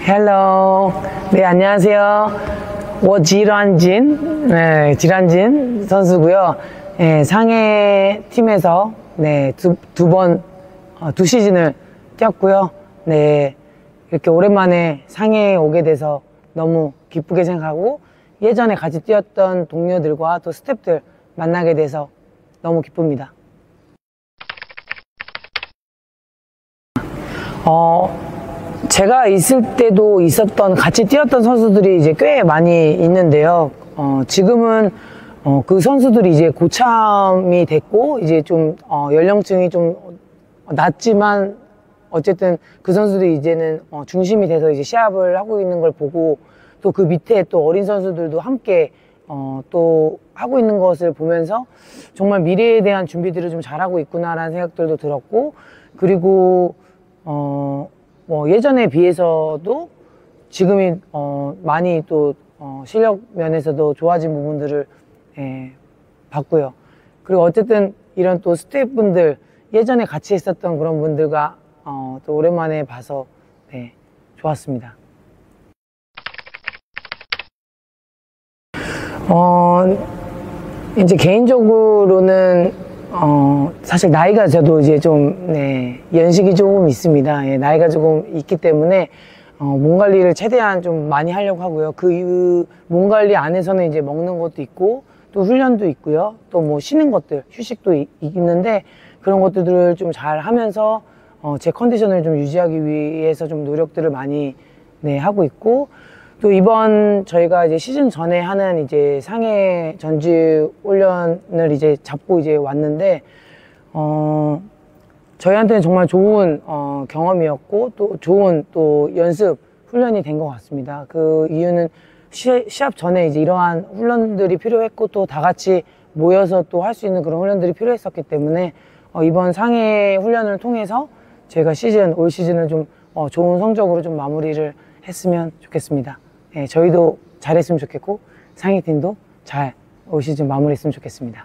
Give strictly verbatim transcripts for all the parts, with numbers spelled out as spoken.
헬로. 네, 안녕하세요. 워 지란진, 네, 지란진 선수고요. 네, 상해 팀에서 네, 두, 두 번, 어, 두 시즌을 뛰었고요. 네, 이렇게 오랜만에 상해에 오게 돼서 너무 기쁘게 생각하고 예전에 같이 뛰었던 동료들과 또 스태프들 만나게 돼서 너무 기쁩니다. 어, 제가 있을 때도 있었던 같이 뛰었던 선수들이 이제 꽤 많이 있는데요. 어, 지금은 어, 그 선수들이 이제 고참이 됐고 이제 좀 어, 연령층이 좀 낮지만 어쨌든 그 선수들이 이제는 어, 중심이 돼서 이제 시합을 하고 있는 걸 보고 또 그 밑에 또 어린 선수들도 함께 어, 또 하고 있는 것을 보면서 정말 미래에 대한 준비들을 좀 잘하고 있구나라는 생각들도 들었고, 그리고 어, 뭐 예전에 비해서도 지금이 어, 많이 또 어, 실력 면에서도 좋아진 부분들을 예, 봤고요. 그리고 어쨌든 이런 또 스태프분들 예전에 같이 있었던 그런 분들과 어, 또 오랜만에 봐서 네, 좋았습니다. 어, 이제 개인적으로는 어, 사실 나이가 저도 이제 좀, 네, 연식이 조금 있습니다. 예, 나이가 조금 있기 때문에, 어, 몸 관리를 최대한 좀 많이 하려고 하고요. 그, 몸 관리 안에서는 이제 먹는 것도 있고, 또 훈련도 있고요. 또 뭐 쉬는 것들, 휴식도 이, 있는데, 그런 것들을 좀 잘 하면서, 어, 제 컨디션을 좀 유지하기 위해서 좀 노력들을 많이, 네, 하고 있고, 또 이번 저희가 이제 시즌 전에 하는 이제 상해 전지 훈련을 이제 잡고 이제 왔는데, 어, 저희한테는 정말 좋은, 어, 경험이었고, 또 좋은 또 연습 훈련이 된 것 같습니다. 그 이유는 시, 시합 전에 이제 이러한 훈련들이 필요했고, 또 다 같이 모여서 또 할 수 있는 그런 훈련들이 필요했었기 때문에, 어, 이번 상해 훈련을 통해서 저희가 시즌, 올 시즌을 좀, 어, 좋은 성적으로 좀 마무리를 했으면 좋겠습니다. 네, 저희도 잘했으면 좋겠고 상해팀도 잘 올 시즌 마무리했으면 좋겠습니다.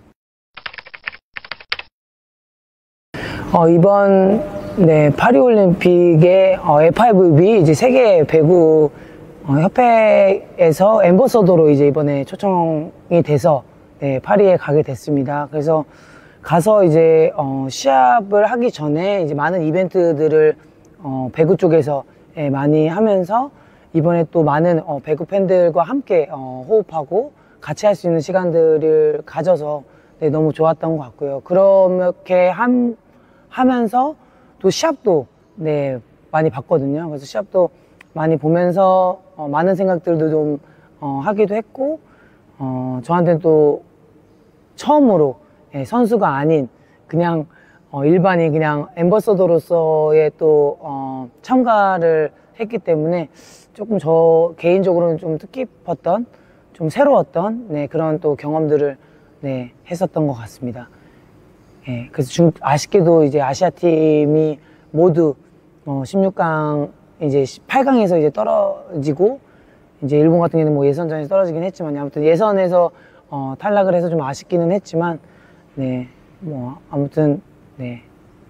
어, 이번 네, 파리올림픽의 어, 에프아이브비 이제 세계 배구 어, 협회에서 앰버서더로 이제 이번에 초청이 돼서 네, 파리에 가게 됐습니다. 그래서 가서 이제 어, 시합을 하기 전에 이제 많은 이벤트들을 어, 배구 쪽에서 예, 많이 하면서 이번에 또 많은 어, 배구 팬들과 함께 어, 호흡하고 같이 할 수 있는 시간들을 가져서 네, 너무 좋았던 것 같고요. 그렇게 함, 하면서 또 시합도 네, 많이 봤거든요. 그래서 시합도 많이 보면서 어, 많은 생각들도 좀 어, 하기도 했고, 어, 저한테는 또 처음으로 예, 선수가 아닌 그냥 어, 일반인 그냥 앰버서더로서의 또 어, 참가를 했기 때문에 조금 저 개인적으로는 좀 뜻깊었던, 좀 새로웠던 네, 그런 또 경험들을 네, 했었던 것 같습니다. 예, 그래서 중, 아쉽게도 이제 아시아 팀이 모두 어, 십육 강 이제 팔 강에서 이제 떨어지고 이제 일본 같은 경우는 뭐 예선전에서 떨어지긴 했지만 아무튼 예선에서 어, 탈락을 해서 좀 아쉽기는 했지만 네, 뭐 아무튼 네,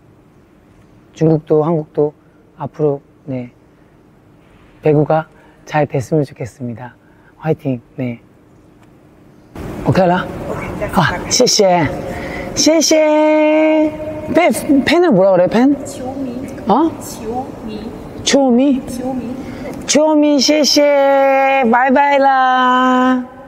중국도 한국도 앞으로 네, 배구가 잘 됐으면 좋겠습니다. 화이팅. 네. 오케이 라? 아, 谢谢. 谢谢. 팬, 팬을 뭐라 그래, 팬? 치오미. 어? 치오미. 치오미? 치오미. 치오미, 谢谢. 바이바이 라.